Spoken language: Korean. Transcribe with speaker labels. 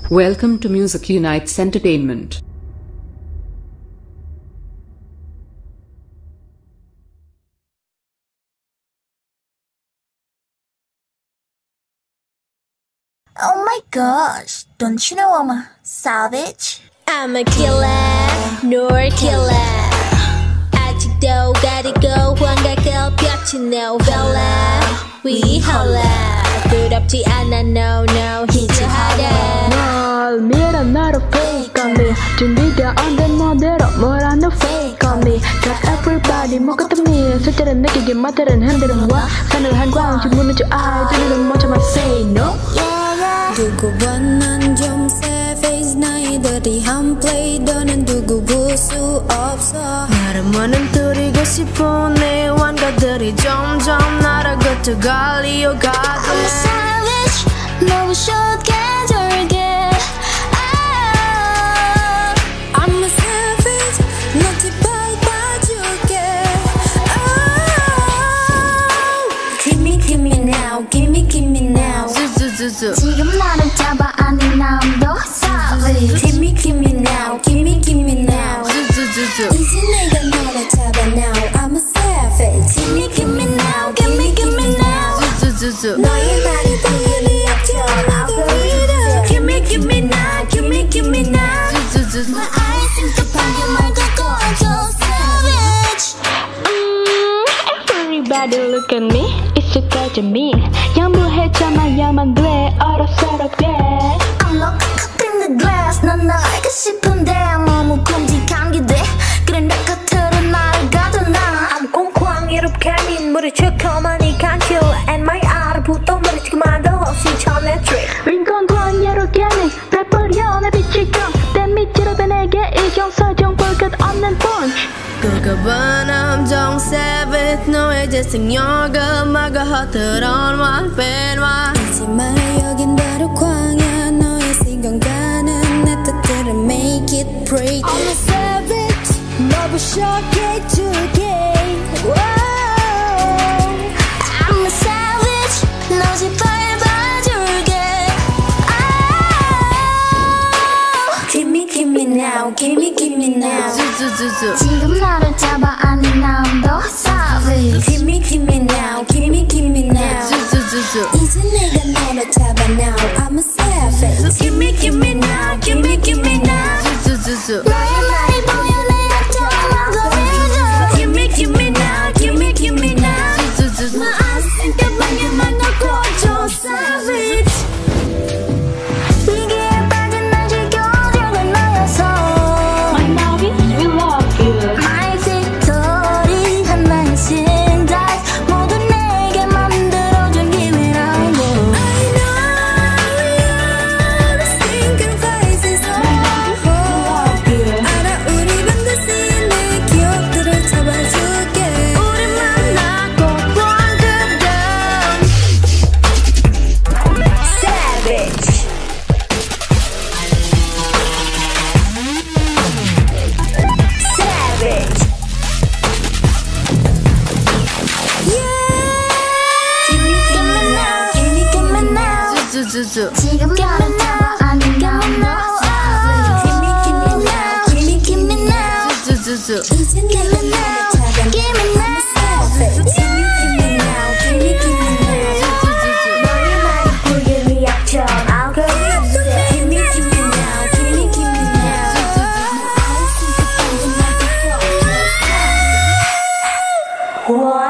Speaker 1: Welcome to Mᴜsɪᴄ Entertainment.
Speaker 2: Oh my gosh, don't you know I'm a savage?
Speaker 3: I'm a killer, nor killer. 아직도 가리고 환각을 펼친 novella. We holla. 부럽지 않아, no, no, 히트하다.
Speaker 4: 널 밀어 나로 fake on me. 준비가 안 된 너대로 뭐라는 fake on me. Got everybody 먹었던 일 실제는 느끼기 맛들은 흔들은 와. 산을 한광 주문은 저 아이들은 먼저만 say no.
Speaker 3: 두고 봐 난 좀 savage 나이들이 한 play 너는 두고 볼 수 없어.
Speaker 4: 나를 원은 들이고 싶은 내 완가들이 점점 나를 곁에 갈리어가게.
Speaker 2: I'm a savage, 너무 쉽게 절게.
Speaker 3: I'm a savage 너 뒷밟아줄게. Give me now, give me now.
Speaker 2: 지금 나를 잡아 아닌 남도 savage.
Speaker 3: Give me now, give me now. 이제 내가 너를 잡아 now. I'm a savage. Give me now, give me now. 너의 말이 보이는 약점 알고리즘. Give me now, give me now. My eyes 생각하게 말고 꺼져 savage.
Speaker 4: Everybody look at me, 익숙해져 me. 양보해줘야만 돼 어렵게.
Speaker 2: I'm locked up in the glass. 난 나이가 싶은데 너무 큼직한 게 돼. 그래 내 곁으로 나를 가둬놔.
Speaker 3: I'm 꽁쾅 이렇게 민물을 척커만이 간til. And my 알부터 머리치기만 더 없이 전해 trip.
Speaker 4: 윙콩콩 이렇게는 래퍼려 내 빛이건 내 밑으로 변해게 이경설정 볼 것 없는 punch. 그거봐 남정 savage 너의 재생력을 막아 허트런 one bad one.
Speaker 3: 잊지 마라 여긴 바로 광야. 너의 시간가는 내 뜻대로 make it pretty. I'm a savage 너무 쇼케 줄게.
Speaker 2: I'm a savage. 너 짓밟아줄게.
Speaker 3: Give me now, give me now.
Speaker 2: 지금 나를 잡아 아닌 남도 savage.
Speaker 3: Give me now, give me now. 이제 내가 너를 잡아 now. I'm a savage. Give me now, give me now.
Speaker 2: 너의 말이 보여 내 약점 알고리즘.
Speaker 3: Give me now, give me now.
Speaker 2: My eyes 생각만큼만 널 꺼져 savage. 위기에 빠진 날 지켜주는 너여서
Speaker 4: My novice we love you.
Speaker 2: My victory 하나의 신작 모두 내게 만들어준 기회라고.
Speaker 3: I know you're thinking faces
Speaker 4: love you.
Speaker 3: 알아 우리 반드시 내 기억들을 잡아줄게.
Speaker 4: 우리 만나고 방금
Speaker 3: Savage. Savage. Give me now, give me now.
Speaker 2: 지금 나를 잡아 아닌 남도 savage.
Speaker 3: Give me now. 이제 내가 너를 잡아
Speaker 2: Give me now.
Speaker 3: savage. Give me now, give me now. 너의 말이 보이는 약점 알고리즘. Give me now, give me now. I think I'm gonna be so.